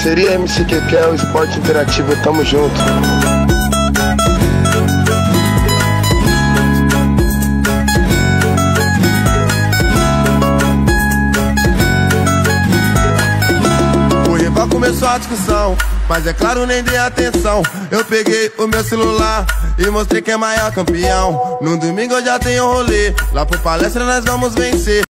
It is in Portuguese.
Parceria MCQQ, o esporte interativo, tamo junto. O rival começou a discussão, mas é claro, nem dei atenção. Eu peguei o meu celular e mostrei quem é maior campeão. No domingo eu já tenho rolê, lá pro palestra nós vamos vencer.